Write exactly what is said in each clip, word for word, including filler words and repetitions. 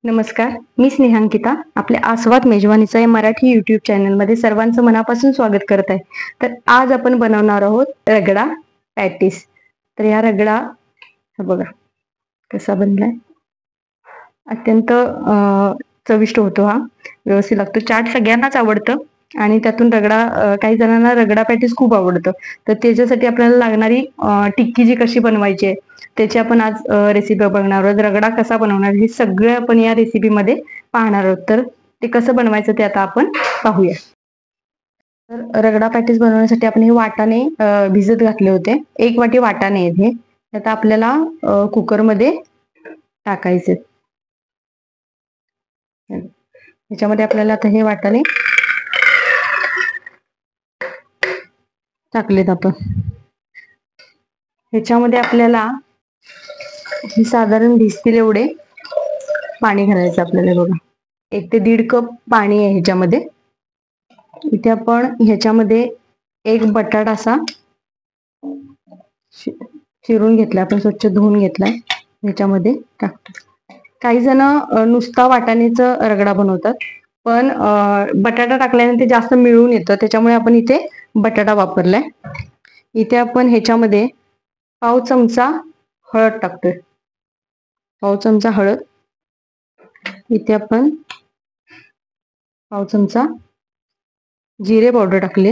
नमस्कार, मी स्नेहांकिता. आपल्या आस्वाद मेजवानीचा या मराठी युट्यूब चॅनलमध्ये सर्वांचं मनापासून स्वागत करत आहे. तर आज आपण बनवणार आहोत रगडा पॅटीस. तर या रगडा हा बघा कसा बनलाय. अत्यंत चविष्ट होतो. हा व्यवस्थित लागतो. चाट सगळ्यांनाच आवडतं आणि त्यातून रगडा काही जणांना रगडा पॅटीस खूप आवडतं. तर त्याच्यासाठी आपल्याला लागणारी टिक्की जी कशी बनवायची आहे त्याची आपण आज रेसिपी बघणार आहोत. रगडा कसा बनवणार हे सगळं आपण या रेसिपीमध्ये पाहणार आहोत. तर ते कसं बनवायचं ते आता आपण पाहूया. तर रगडा पॅटीस बनवण्यासाठी आपण हे वाटाणे भिजत घातले होते. एक वाटी वाटाणे आहेत हे. आता आपल्याला कुकरमध्ये टाकायचे. याच्यामध्ये आपल्याला आता हे वाटाणे टाकलेत आपण. ह्याच्यामध्ये आपल्याला साधारण भिजतील एवढे पाणी घालायचं आपल्याला. बघा एक ते दीड कप पाणी आहे ह्याच्यामध्ये. इथे आपण ह्याच्यामध्ये एक बटाटा असा चिरून घेतलाय, आपण स्वच्छ धुवून घेतलाय. ह्याच्यामध्ये टाकतो. काही जण नुसता वाटाण्याचा रगडा बनवतात, पण बटाटा टाकल्याने ते जास्त मिळून येतं, त्याच्यामुळे आपण इथे बटाटा वापरलाय. इथे आपण ह्याच्यामध्ये पाव चमचा हळद टाकतोय. पाव चमचा हळद. इथे आपण पाव चमचा जिरे पावडर टाकले.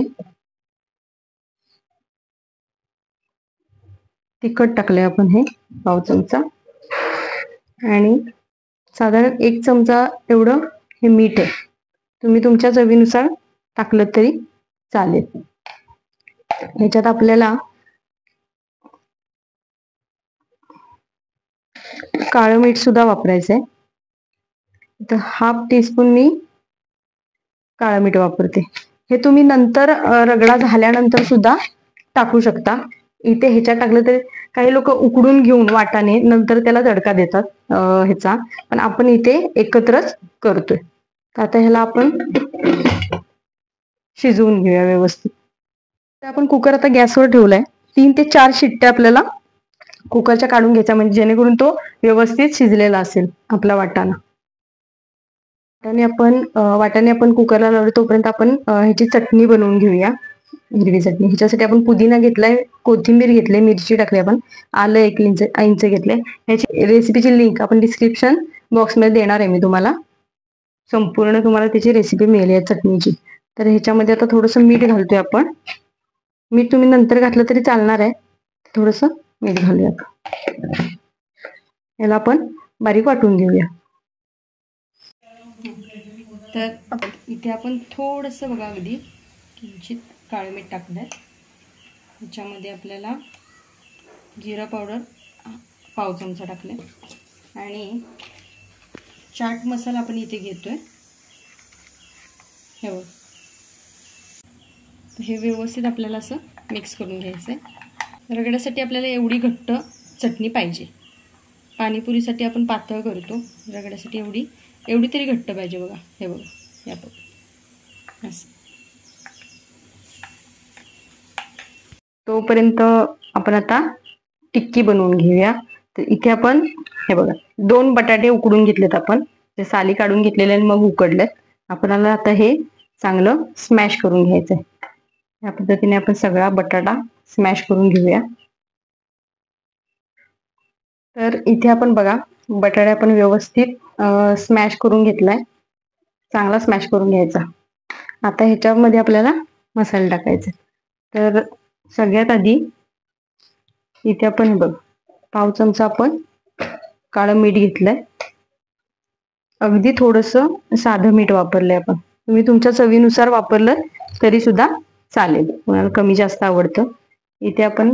तिखट टाकले आपण हे पाव चमचा आणि साधारण एक चमचा एवढं हे मीठ आहे. तुम्ही तुमच्या चवीनुसार टाकलं तरी चालेल. ह्याच्यात आपल्याला काळं मीठ सुद्धा वापरायचंय. तर हाफ टीस्पून मी काळं मीठ वापरते. हे तुम्ही नंतर रगडा झाल्यानंतर सुद्धा टाकू शकता. इथे ह्याच्यात टाकलं तर काही लोक उकडून घेऊन वाटाणे नंतर त्याला तडका देतात ह्याचा, पण आपण इथे एकत्रच करतोय. आता ह्याला आपण शिजवून घेऊया व्यवस्थित. तर आपण कुकर आता गॅसवर ठेवलाय. तीन ते चार शिट्ट्या आपल्याला कुकरच्या काढून घ्यायचा, म्हणजे जेणेकरून तो व्यवस्थित शिजलेला असेल आपला वाटाणा. वाटाणे आपण वाटाणे आपण कुकरला लावले तोपर्यंत आपण ह्याची चटणी बनवून घेऊया, हिरवी चटणी. ह्याच्यासाठी आपण पुदिना घेतलाय, कोथिंबीर घेतली, मिरची टाकली, आपण आलं एक इंच इंच घेतले. ह्याची रेसिपीची लिंक आपण डिस्क्रिप्शन बॉक्समध्ये देणार आहे मी तुम्हाला. संपूर्ण तुम्हाला त्याची रेसिपी मिळेल या चटणीची. तर ह्याच्यामध्ये आता थोडंसं मीठ घालतोय आपण. मीठ तुम्ही नंतर घातलं तरी चालणार आहे. थोडंसं मीठ घालूया. याला आपण बारीक वाटून घेऊया. तर इथे आपण थोडंसं बघा अगदी किंचित काळं मीठ टाकलंय. ह्याच्यामध्ये आपल्याला जिरा पावडर पाव चमचा टाकले आणि चाट मसाला आपण इथे घेतोय. हे बघ, हे व्यवस्थित आपल्याला असं मिक्स करून घ्यायचं आहे. रगड्यासाठी आपल्याला एवढी घट्ट चटणी पाहिजे. पाणीपुरीसाठी आपण पातळ करतो, रगड्यासाठी एवढी एवढी तरी घट्ट पाहिजे. बघा हे बघा, या बघा असं. तोपर्यंत आपण आता टिक्की बनवून घेऊया. तर इथे आपण हे बघा दोन बटाटे उकडून घेतलेत आपण, ते साली काढून घेतलेले आणि मग उकडलेत. आपल्याला आता हे चांगलं स्मॅश करून घ्यायचंय. या पद्धतीने आपण सगळा बटाटा स्मॅश करून घेऊया. तर इथे आपण बघा बटाटा आपण व्यवस्थित स्मॅश करून घेतलाय, चांगला स्मॅश करून घ्यायचा. आता ह्याच्यामध्ये आपल्याला मसाले टाकायचे. तर सगळ्यात आधी इथे आपण बघ पाव चमचा आपण काळं मीठ घेतलंय. अगदी थोडंसं साधं मीठ वापरलंय आपण. तुम्ही तुमच्या चवीनुसार वापरलं तरी सुद्धा चालेल, कोणाला कमी जास्त आवडतं. इथे आपण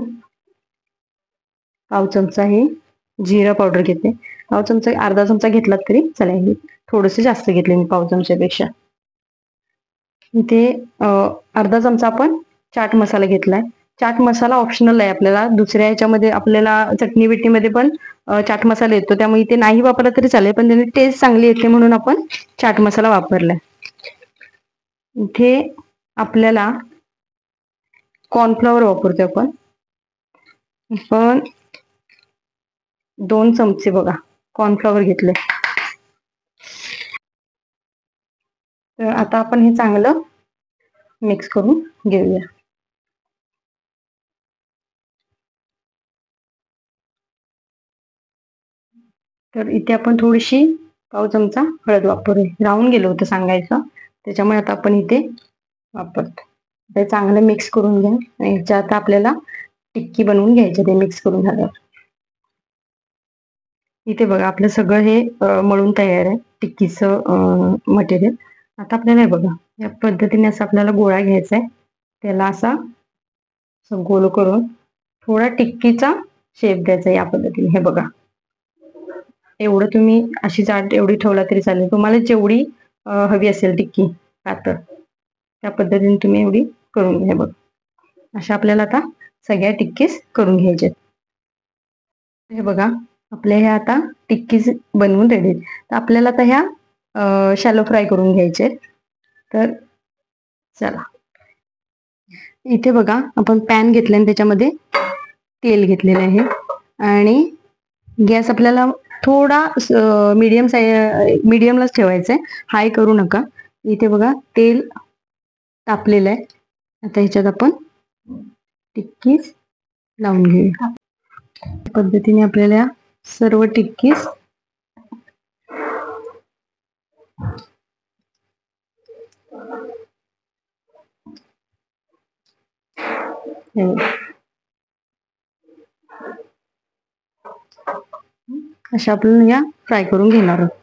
पाव चमचा हे जिरा पावडर घेते. पाव चमचा अर्धा चमचा घेतलात तरी चालेल, थोडंसं जास्त घेतले मी पाव चमच्यापेक्षा. इथे अर्धा चमचा आपण चाट मसाला घेतलाय. चाट मसाला ऑप्शनल आहे आपल्याला. दुसऱ्या ह्याच्यामध्ये आपल्याला चटणी बिटणीमध्ये पण चाट मसाला येतो, त्यामुळे इथे नाही वापरला तरी चालेल, पण त्याने टेस्ट चांगली येते म्हणून आपण चाट मसाला वापरलाय. इथे आपल्याला कॉर्नफ्लॉवर वापरतोय आपण. पण दोन चमचे बघा कॉर्नफ्लॉवर घेतले. तर आता आपण हे चांगलं मिक्स करून घेऊया. तर इथे आपण थोडीशी पाव चमचा हळद वापरूया. राहून गेलं होतं सांगायचं, त्याच्यामुळे आता आपण इथे वापरतो. ते चांगलं मिक्स करून घ्या आणि ह्याच्या आता आपल्याला टिक्की बनवून घ्यायची. ते मिक्स करून झाल्यावर इथे बघा आपलं सगळं हे मळून तयार आहे टिक्कीचं मटेरियल. आता आपल्याला हे बघा या पद्धतीने असं आपल्याला गोळा घ्यायचा आहे. त्याला असा गोल करून थोडा टिक्कीचा शेप द्यायचा या पद्धतीने. हे बघा एवढं तुम्ही अशी जाड एवढी ठेवला तरी चालेल. तुम्हाला जेवढी हवी असेल टिक्की पातळ त्या पद्धतीने तुम्ही एवढी करून घ्या. बघ अशा आपल्याला आता सगळ्या टिक्कीज करून घ्यायच्या. हे बघा आपल्या ह्या आता टिक्कीज बनवून रेडी. तर आपल्याला आता ह्या शॅलो फ्राय करून घ्यायचे. तर चला इथे बघा आपण पॅन घेतले आणि त्याच्यामध्ये तेल घेतलेलं आहे आणि गॅस आपल्याला थोडा मीडियम साई मीडियमलाच ठेवायचा आहे, हाय करू नका. इथे बघा तेल तापलेलं आहे. आता ह्याच्यात आपण टिक्कीज लावून घेऊया. पद्धतीने आपल्याला सर्व टिक्कीज अशा आपण या फ्राय करून घेणार आहोत.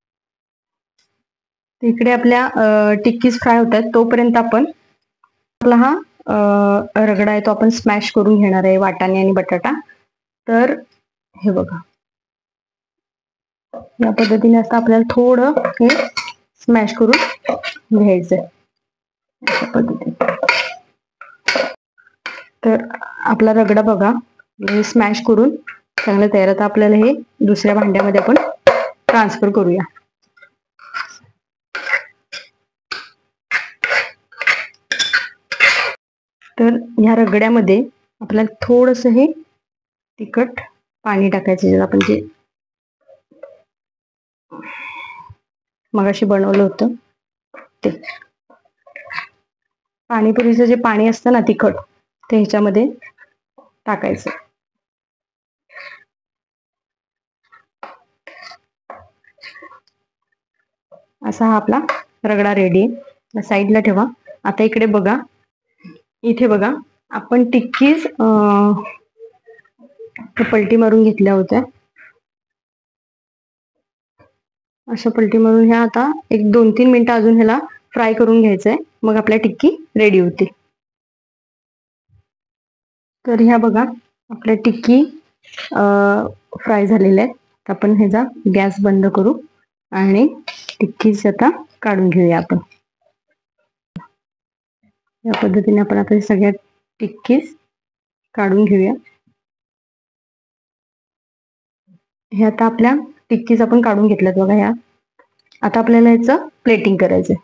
इकडे आपल्या टिक्कीज फ्राय होत आहेत तोपर्यंत आपण आपला हा रगडा आहे तो आपण स्मॅश करून घेणार आहे, वाटाणे आणि बटाटा. तर हे बघा या पद्धतीने असं आपल्याला थोडं हे स्मॅश करून घ्यायचंय अशा पद्धतीने. तर आपला रगडा बघा स्मॅश करून चांगलं तयार. आता आपल्याला हे दुसऱ्या भांड्यामध्ये आपण ट्रान्सफर करूया. तर ह्या रगड्यामध्ये आपल्याला थोडंसं हे तिखट पाणी टाकायचं, जे आपण जे मगाशी बनवलं होतं ते पाणीपुरीचं जे पाणी असतं ना तिखट, ते ह्याच्यामध्ये टाकायचं. असा हा आपला रगडा रेडी आहे. साईडला ठेवा. आता इकडे बघा, इथे बघा आपण टिक्कीज पलटी मारून घेतल्या होत्या. अशा पलटी मारून ह्या आता एक दोन तीन मिनिटं अजून ह्याला फ्राय करून घ्यायचंय, मग आपल्या टिक्की रेडी होते. तर ह्या बघा आपल्या टिक्की फ्राय झालेल्या आहेत. आपण ह्याचा गॅस बंद करू आणि टिक्कीज आता काढून घेऊया. आपण या पद्धतीने आपण आता सगळ्या टिक्कीज काढून घेऊया. हे आता आपल्या टिक्कीज आपण काढून घेतल्यात बघा. ह्या आता आपल्याला याचं प्लेटिंग करायचंय.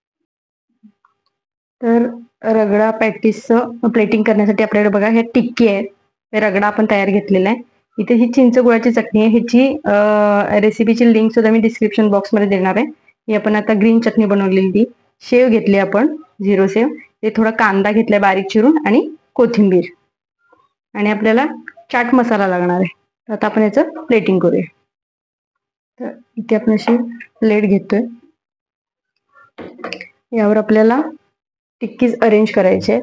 तर रगडा पॅटीसचं प्लेटिंग करण्यासाठी आपल्याकडे बघा हे टिक्की आहे, रगडा आपण तयार घेतलेला आहे. इथे ही चिंच गुळाची चटणी आहे. ह्याची रेसिपीची लिंक सुद्धा मी डिस्क्रिप्शन बॉक्समध्ये देणार आहे. ही आपण आता ग्रीन चटणी बनवलेली. शेव घेतली आपण झिरो सेव, ते थोडा कांदा घेतलाय बारीक चिरून आणि कोथिंबीर, आणि आपल्याला चाट मसाला लागणार आहे. तर आता आपण याचं प्लेटिंग करूया. तर इथे आपण अशी प्लेट घेतोय, यावर आपल्याला टिक्कीज अरेंज करायचे.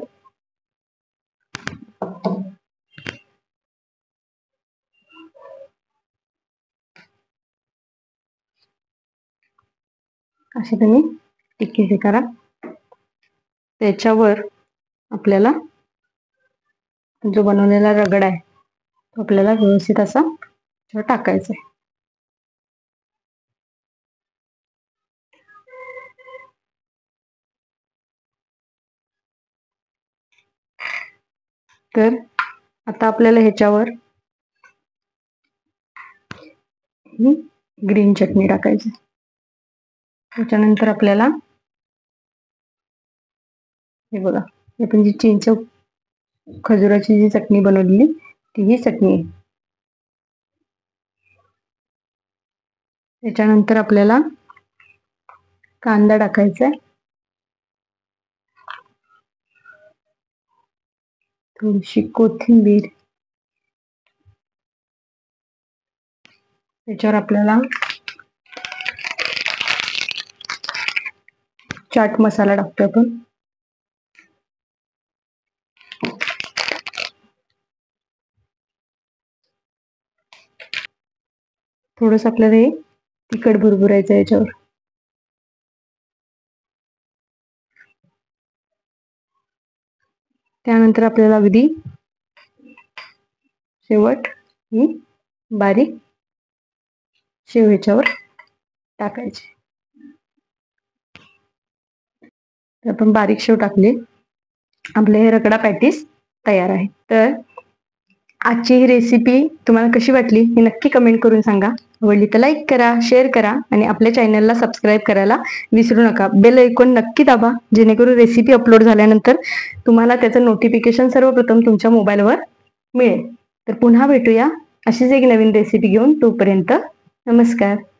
असे तुम्ही टिक्कीज करा. त्याच्यावर आपल्याला जो बनवलेला रगडा आहे तो आपल्याला व्यवस्थित असा टाकायचा आहे. तर आता आपल्याला ह्याच्यावर ग्रीन चटणी टाकायची. त्याच्यानंतर आपल्याला हे बघा आपण जी चिंच खजुराची जी चटणी बनवलेली ती ही चटणी आहे. त्याच्यानंतर आपल्याला कांदा टाकायचा आहे. थोडीशी कोथिंबीर, त्याच्यावर आपल्याला चाट मसाला टाकतो आपण, थोडस आपल्याला हे तिखट भुरभुरायचं याच्यावर. त्यानंतर आपल्याला अगदी शेवट ही बारीक शेव ह्याच्यावर टाकायची. तर आपण बारीक शेव टाकले, आपले हे रगडा पॅटीस तयार आहे. तर आजची ही रेसिपी तुम्हाला कशी वाटली हे नक्की कमेंट करून सांगा. आवडली तर लाईक करा, शेअर करा आणि आपल्या चॅनलला सबस्क्राईब करायला विसरू नका. बेल आयकॉन नक्की दाबा, जेणेकरून रेसिपी अपलोड झाल्यानंतर तुम्हाला त्याचं नोटिफिकेशन सर्वप्रथम तुमच्या मोबाईलवर मिळेल. तर पुन्हा भेटूया अशीच एक नवीन रेसिपी घेऊन. तोपर्यंत नमस्कार.